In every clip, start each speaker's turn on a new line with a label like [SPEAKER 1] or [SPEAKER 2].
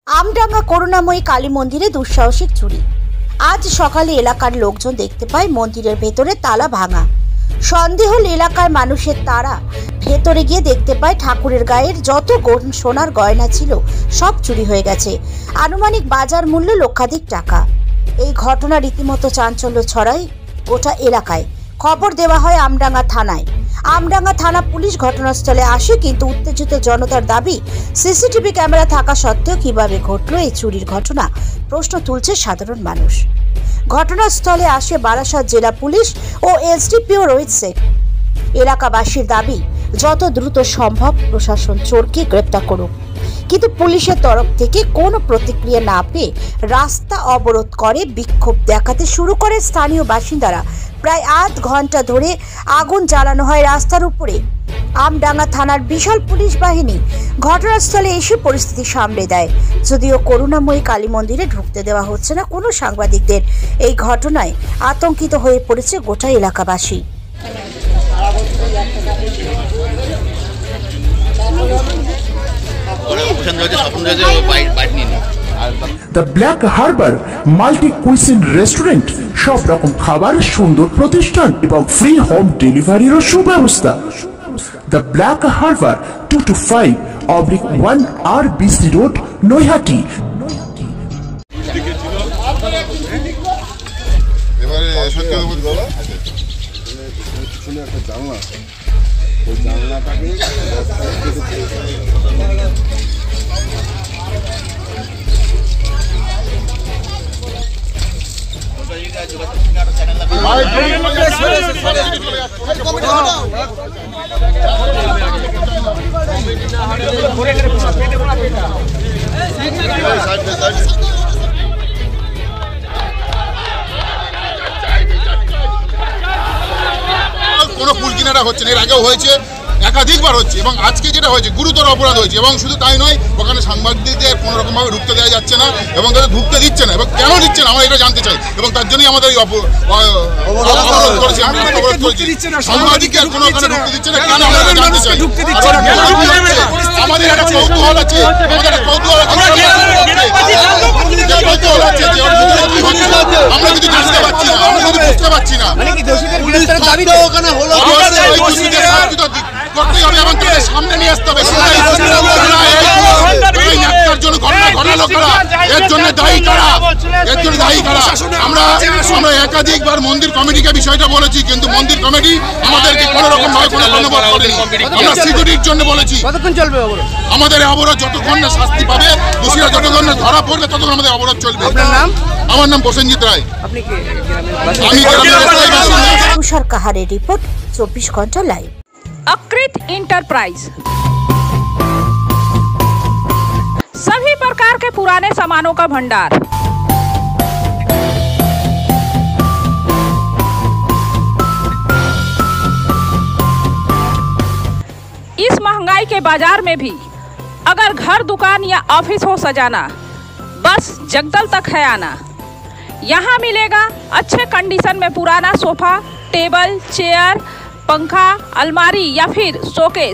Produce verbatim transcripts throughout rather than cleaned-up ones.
[SPEAKER 1] আমডাঙ্গা করুণাময়ী কালী মন্দিরে দুঃসাহসিক চুরি। আজ সকালে এলাকার লোকজন দেখতে পায় মন্দিরের ভেতরে তালা ভাঙা। সন্দেহ হল এলাকার মানুষের, তারা ভেতরে গিয়ে দেখতে পায় ঠাকুরের গায়ের যত সোনার গয়না ছিল সব চুরি হয়ে গেছে। আনুমানিক বাজার মূল্য লক্ষাধিক টাকা। এই ঘটনা রীতিমতো চাঞ্চল্য ছড়ায় গোটা এলাকায়। খবর দেওয়া হয় আমডাঙ্গা থানায়। আমডাঙ্গা থানা পুলিশ ঘটনাস্থলে আসে, কিন্তু উত্তেজিত জনতার দাবি সিসিটিভি ক্যামেরা থাকা সত্ত্বেও কিভাবে ঘটল এই চুরির ঘটনা, প্রশ্ন তুলছে সাধারণ মানুষ। ঘটনাস্থলে আসে বারাসাত জেলা পুলিশ ও এসডিপিও রোহিত শেখ। এলাকাবাসীর দাবি যত দ্রুত সম্ভব প্রশাসন চোরকে গ্রেপ্তার করুক, কিন্তু পুলিশের তরফ থেকে কোনো প্রতিক্রিয়া না পেয়ে রাস্তা অবরোধ করে বিক্ষোভ দেখাতে শুরু করে স্থানীয় বাসিন্দারা। প্রায় আধ ঘন্টা ধরে আগুন জ্বালানো হয় রাস্তার উপরে। আমডাঙ্গা থানার বিশাল পুলিশ বাহিনী ঘটনাস্থলে এসে পরিস্থিতি সামলে দেয়, যদিও করুণাময়ী কালী মন্দিরে ঢুকতে দেওয়া হচ্ছে না কোনো সাংবাদিকদের। এই ঘটনায় আতঙ্কিত হয়ে পড়েছে গোটা এলাকাবাসী।
[SPEAKER 2] The Black Harbour multi cuisine restaurant, সব রকম খাবার, সুন্দর প্রতিষ্ঠান এবং ফ্রি হোম ডেলিভারিরও সুব্যবস্থা। The Black Harbour, two two five oblique one R BC road, Naihati.
[SPEAKER 3] কোনো ফুল কিনারা হচ্ছে না, এর আগেও হয়েছে, একাধিকবার হচ্ছে, এবং আজকে যেটা হয়েছে গুরুতর অপরাধ হয়েছে। এবং শুধু তাই নয়, ওখানে সাংবাদিকদের কোনো রকমভাবে ঢুকতে দেওয়া যাচ্ছে না এবং তাদের ঢুকতে দিচ্ছে না, এবং কেন দিচ্ছে না আমরা এটা জানতে চাই, এবং তার জন্যই আমাদের এই অবরোধ করেছি। সাংবাদিকদের কোনো ওখানে ঢুকতে দিচ্ছে না, কেন আমরা জানতে চাই। আমাদের একটা কৌতূহল আছে, আমাদের একটা কৌতূহল আছে, কৌতূহল আছে যে আমরা কিন্তু জানতে পারছি না, আমরা কিন্তু বুঝতে পারছি না। করতেই হবে এবং তাদের সামনে নিয়ে আসতে হবে। এর জন্য দায়ী কারা, এর জন্য দায়ী কারা। আমরা আমরা একাধিকবার মন্দির কমিটিকে বিষয়টা বলেছি, কিন্তু মন্দির কমিটি আমাদেরকে কোনো রকম ভাবে কোনো অনুভব করেনি। আমরা সিকিউরিটির জন্য বলেছি আমাদের অবরোধ যতক্ষণ না শাস্তি পাবে, দোষীরা যতক্ষণ না ধরা পড়বে ততক্ষণ আমাদের অবরোধ চলবে। আমার নাম প্রসেনজিৎ রায়। আমি
[SPEAKER 1] তুষার কাহারের রিপোর্ট, চব্বিশ ঘন্টা লাইভ।
[SPEAKER 4] अकृत इंटरप्राइज सभी प्रकार के पुराने सामानों का भंडार। इस महंगाई के बाजार में भी अगर घर, दुकान या ऑफिस हो सजाना, बस जगदल तक है आना। यहाँ मिलेगा अच्छे कंडीशन में पुराना सोफा, टेबल, चेयर, पंखा, अलमारी या फिर शोकेस।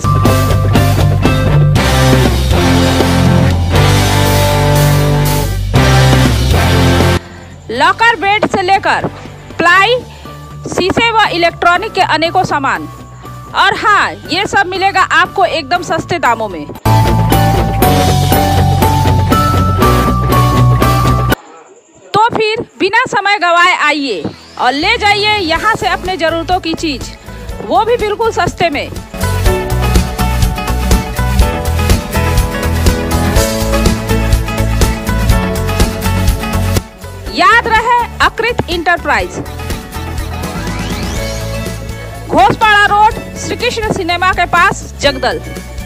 [SPEAKER 4] लॉकर, बेड से लेकर प्लाई, शीशे व इलेक्ट्रॉनिक के अनेकों सामान। और हाँ, ये सब मिलेगा आपको एकदम सस्ते दामों में। तो फिर बिना समय गवाए आइए और ले जाइए यहाँ से अपने जरूरतों की चीज, वो भी बिल्कुल सस्ते में। याद रहे, Akrit enterprise, Ghoshpara road, Shri Krishna cinema के पास, जगदल।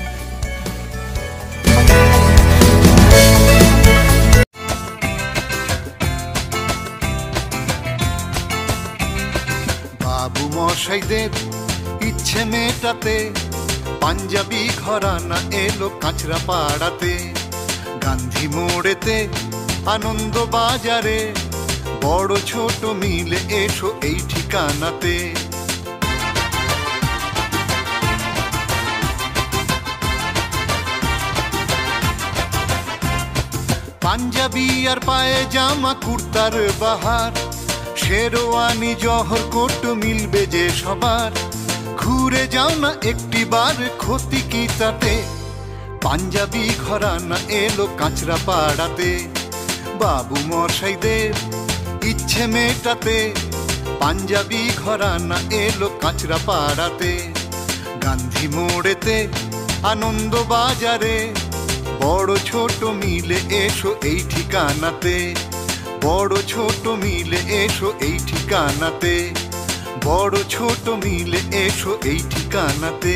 [SPEAKER 5] বাবু মশাইদের ইচ্ছে মেটাতে পাঞ্জাবি ঘরানা এলো কাঁচরা পাড়াতে। গান্ধী মোড়েতে, আনন্দ বাজারে, বড় ছোট মিলে এসো এই ঠিকানাতে। পাঞ্জাবি আর পায়ে জামা কুর্তার বাহার, শেরওয়ানি জহর কোট মিলবে যে সবার। ঘুরে যাও না একটি বার, ক্ষতি কি তাতে? পাঞ্জাবি ঘরানা এলো কাঁচরা পাড়াতে, বাবু মশাইদের ইচ্ছে মেটাতে। পাঞ্জাবি ঘরানা এলো কাঁচরা পাড়াতে, গান্ধী মোড়েতে আনন্দ বাজারে। বড় ছোট মিলে এসো এই ঠিকানাতে, বড় ছোট মিলে এসো এই ঠিকানাতে, বড় ছোট মিলে এসো এই ঠিকানাতে।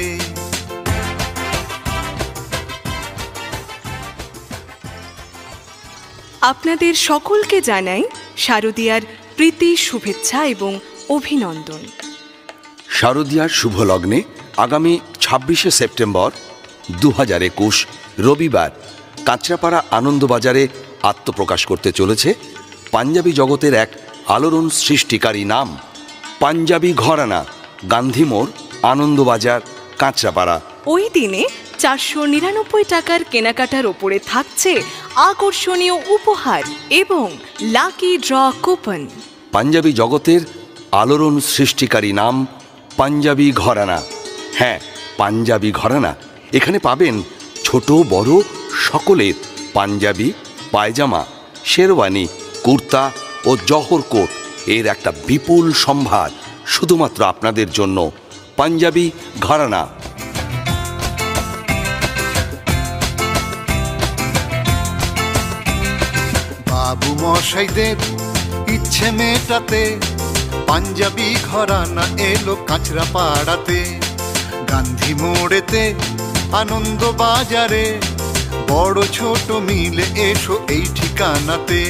[SPEAKER 6] আপনাদের সকলকে জানাই শারদীয়ার প্রীতি, শুভেচ্ছা এবং অভিনন্দন।
[SPEAKER 7] শারদীয়ার শুভ লগ্নে আগামী ছাব্বিশে সেপ্টেম্বর দু হাজার একুশ রবিবার কাঁচরাপাড়া আনন্দবাজারে আত্মপ্রকাশ করতে চলেছে পাঞ্জাবি জগতের এক আলোড়ন সৃষ্টিকারী নাম পাঞ্জাবি ঘরানা, গান্ধী মোড়, আনন্দবাজার, কাঁচরাপাড়া।
[SPEAKER 6] ওই দিনে চারশো নিরানব্বই টাকার কেনাকাটার ওপরে থাকছে আকর্ষণীয় উপহার এবং লাকি ড্র কুপন।
[SPEAKER 7] পাঞ্জাবি জগতের আলোড়ন সৃষ্টিকারী নাম পাঞ্জাবি ঘরানা। হ্যাঁ, পাঞ্জাবি ঘরানা। এখানে পাবেন ছোট বড় সকলের পাঞ্জাবি, পায়জামা, শেরওয়ানি, কুর্তা ও জহর কোট এর একটা বিপুল সম্ভার শুধুমাত্র আপনাদের জন্য। পাঞ্জাবি ঘরানা।
[SPEAKER 5] বাবু মশাইদের ইচ্ছে মেটাতে, পাঞ্জাবি ঘরানা এলো কাঁচরা পাড়াতে। গান্ধী মোড়েতে আনন্দ বাজারে, বড় ছোট মিলে এসো এই ঠিকানাতে।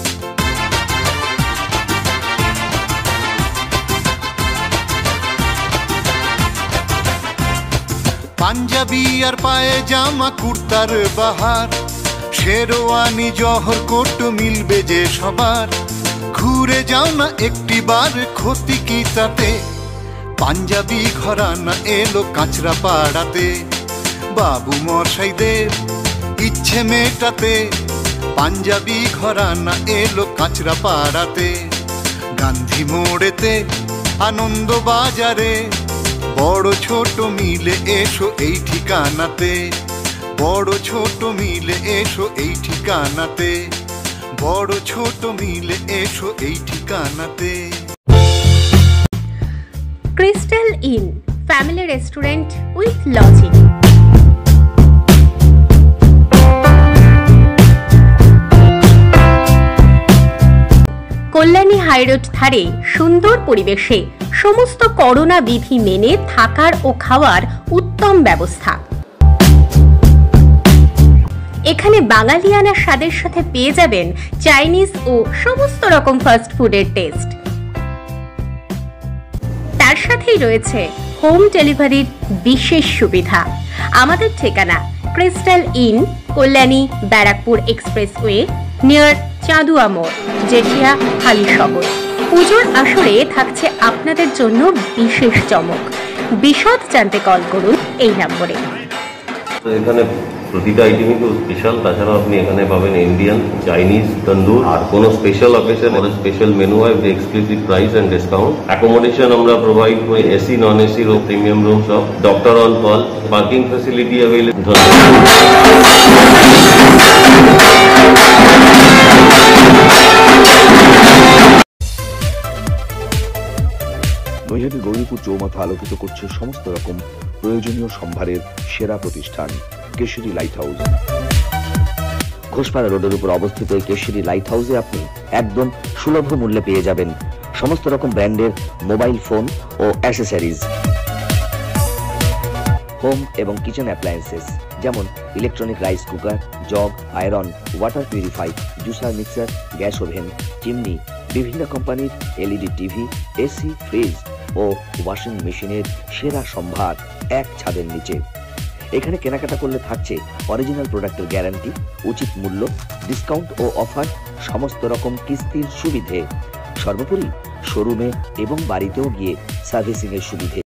[SPEAKER 5] পাঞ্জাবি আর পায়ে জামা কুর্তার বাহার, শেরওয়ানি জহর কোট মিলবে যে সবার। ঘুরে যাও না একটি বার, ক্ষতি কি তাতে? পাঞ্জাবি ঘরানা এলো কাঁচরা পাড়াতে, বাবু মশাইদের ইচ্ছে মেটাতে। পাঞ্জাবি ঘরানা এলো কাঁচরা পাড়াতে, গান্ধী মোড়েতে আনন্দ বাজারে। বড় ছোট মিলে এসো এই ঠিকানাতে, বড় ছোট মিলে এসো এই ঠিকানাতে, বড় ছোট মিলে এসো এই ঠিকানাতে।
[SPEAKER 8] Crystal inn family restaurant with lodging. Kalyani high road ধারে সুন্দর পরিবেশে সমস্ত করোনা বিধি মেনে থাকার ও খাওয়ার উত্তম ব্যবস্থা। এখানে বাঙালিয়ানা স্বাদের সাথে পেয়ে যাবেন চাইনিজ ও সমস্ত রকম ফাস্ট ফুডের টেস্ট। তার সাথেই রয়েছে হোম ডেলিভারির বিশেষ সুবিধা। আমাদের ঠিকানা crystal inn, Kalyani Barrackpore expressway, near Chandua মোড়, জেঠিয়া, হালিশহর। পুজোর আসরে থাকছে আপনাদের জন্য বিশেষ চমক। বিশদ জানতে কল করুন এই নম্বরে।
[SPEAKER 9] এখানে প্রতিটা আইটেমই খুব স্পেশাল। তাছাড়াও আপনি এখানে পাবেন ইন্ডিয়ান, চাইনিজ, তন্দুর, আর কোনো স্পেশাল অকেশন আর স্পেশাল মেনু হয় with exclusive price and discount. Accommodation আমরা প্রোভাইড করি, AC, non AC room, premium room সব। Doctor on call, parking facility available.
[SPEAKER 10] Naihati Gouripur চৌমাথা আলোকিত করছে সমস্ত রকম প্রয়োজনীয় সম্ভারের সেরা প্রতিষ্ঠান কেশরী লাইট হাউস। ঘোষপাড়া রোডের উপর অবস্থিত এই কেশরী লাইট হাউসে আপনি একদম সুলভ মূল্যে পেয়ে যাবেন সমস্ত রকম ব্র্যান্ডের মোবাইল ফোন ও অ্যাসেসরিজ, হোম এবং কিচেন অ্যাপ্লায়েন্সেস যেমন electronic rice cooker, jug, iron, water purify, juicer, mixer, gas oven, chimney, বিভিন্ন কোম্পানির এলইডি টিভি, এসি, ফ্রিজ ও ওয়াশিং মেশিনের সেরা সম্ভার এক ছাদের নিচে। এখানে কেনাকাটা করলে থাকছে অরিজিনাল প্রোডাক্টের গ্যারান্টি, উচিত মূল্য, ডিসকাউন্ট ও অফার, সমস্ত রকম কিস্তির সুবিধে, সর্বোপরি শোরুমে এবং বাড়িতেও গিয়ে সার্ভিসিং এর সুবিধে।